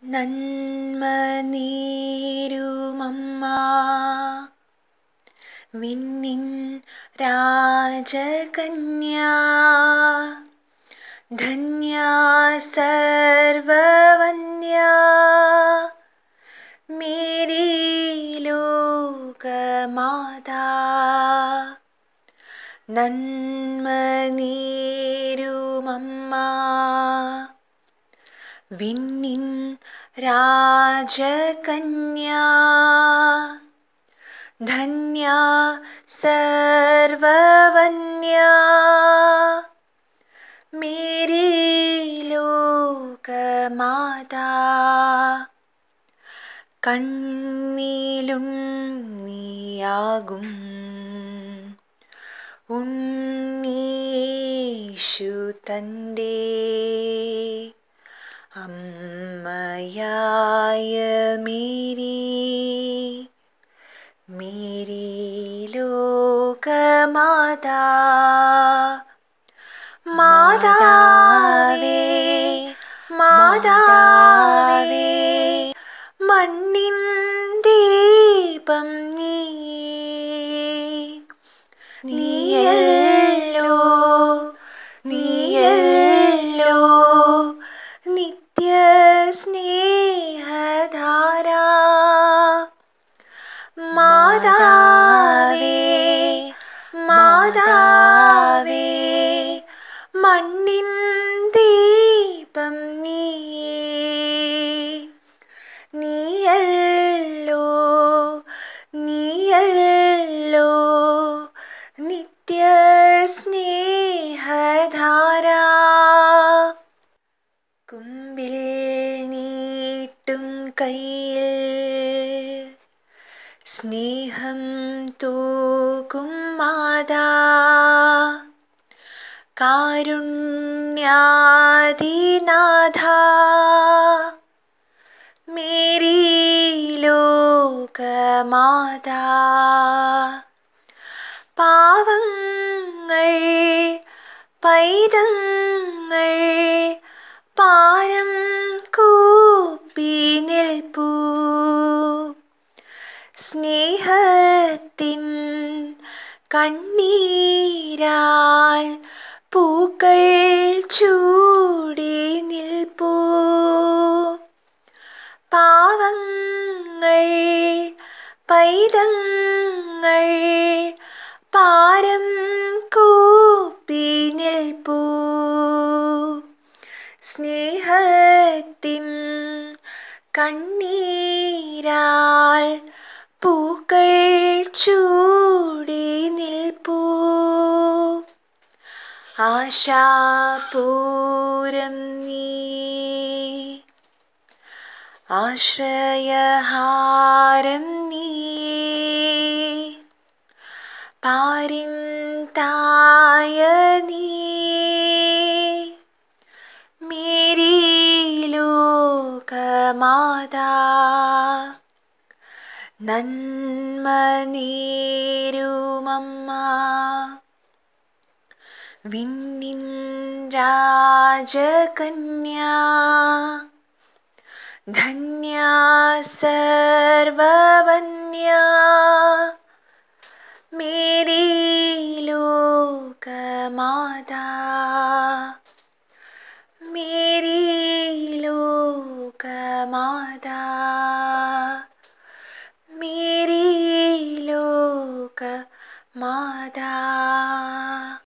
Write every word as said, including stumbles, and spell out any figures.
നന്മ നേരുമമ്മ വിണ്ണിൻ രാജകന്യാ ധന്യാ സർവവന്യാ മേരി ലോകമാതാ. നന്മ നേരുമമ്മ വിണ്ണിൻ രാജകന്യാ ധന്യാ സർവവന്യാ മേരി ലോകമാതാ. കണ്ണിലുണ്ണിയാകും ഉണ്ണീശു തൻ്റെ അമ്മയായ മേരി മേരി ലോകമാതാ. മാതാവേ മാതാവേ മണ്ണിൻ ദീപം നീ നീയല്ലോ നീയല്ലോ നിത്യ സ്നേഹധാര. മാതാവേ മാതാവേ മണ്ണിൻ ദീപം നീ നീയല്ലോ നീയല്ലോ നിത്യ സ്നേഹധാര. കുമ്പിൽ നീട്ടും കയ്യിൽ സ്നേഹം തൂകും മാതാ. കാരുണ്യാധിനാഥ മേരി ലോകമാതാ. പാവങ്ങൾ പൈതങ്ങൾ പാരം കൂപ്പി നിൽപ്പൂ. സ്നേഹത്തിൻ കണ്ണീരാൽ പൂക്കൾ ചൂടി നിൽപ്പൂ. പാവങ്ങൾ പൈതങ്ങൾ പാരം കൂപ്പി നിൽപ്പൂ. സ്നേഹത്തിൻ കണ്ണീരാൽ പൂക്കൾ ചൂടി നിൽപ്പൂ. ആശാപൂരം നീ ആശ്രയഹാരം നീ പാരിൻ തായ നീ മേരി ലോകമാതാ. നന്മ നേരുമമ്മ വിണ്ണിൻ രാജകന്യാ ധന്യാ സർവവന്യാ മേരി ലോകമാതാ. മേരി ലോകമാതാ മേരി ലോകമാതാ.